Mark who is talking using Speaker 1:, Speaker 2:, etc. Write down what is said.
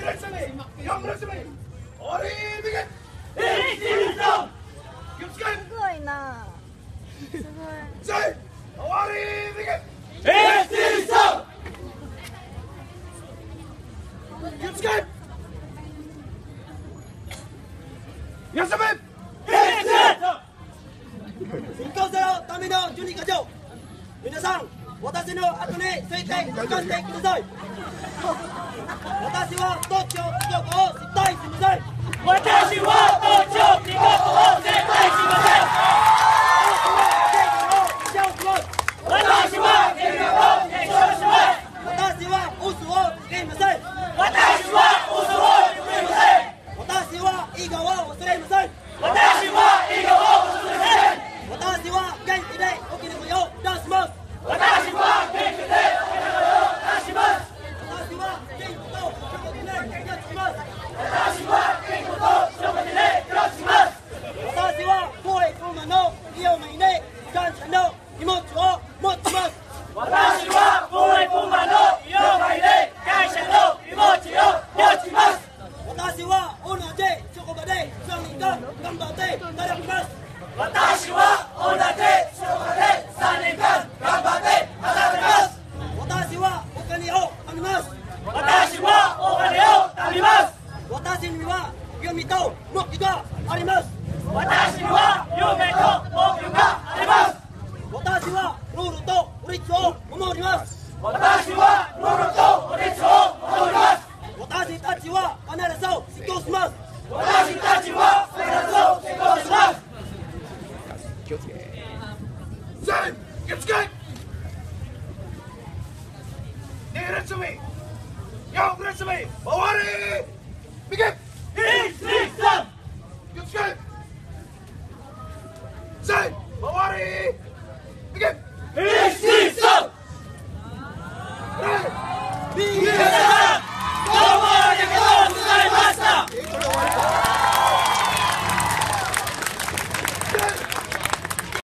Speaker 1: ごいな。すごい。
Speaker 2: 新幹線のための準備課長、皆さん、私の後について向かってください。私は東京帰国を絶対しません。
Speaker 3: 私は東京帰国を絶対しません。私は計画を検証します。
Speaker 2: 私は嘘をつけません。
Speaker 3: 私は嘘をつけません。
Speaker 2: 私は笑顔を忘れません。
Speaker 3: 私は笑顔を忘れません。
Speaker 2: 私は元気で起きる声を出します。
Speaker 3: 私は元気で起きる声を出します。
Speaker 2: 私は元気と一言で暮らします。
Speaker 3: 私は元気と一言で暮らします。
Speaker 2: 私は公営車の利用面で感謝の気持ちを持ちます。
Speaker 3: 私は公営車の利用面で感謝の気持ちを持ちます。
Speaker 2: 私は同じ職場で3年間頑張って働きます。
Speaker 3: 私は同じ職場で3年間頑張って働きます。
Speaker 2: 私はお金を貯めます。
Speaker 3: 私はお金を貯めます。
Speaker 2: 私には夢と目標があります。
Speaker 3: 私には夢と目標があります。
Speaker 2: 私はルールと法律を守ります。
Speaker 3: 私はルールと法律を守ります。
Speaker 2: 私たちは必ず実行します。
Speaker 3: 私たちは必ず実行します。
Speaker 4: 気をつけ。
Speaker 5: 気をつけ。終わり。右。
Speaker 3: 1、2、3。
Speaker 5: 気をつけ。終わり。右。
Speaker 3: 1、2、3。
Speaker 2: 右。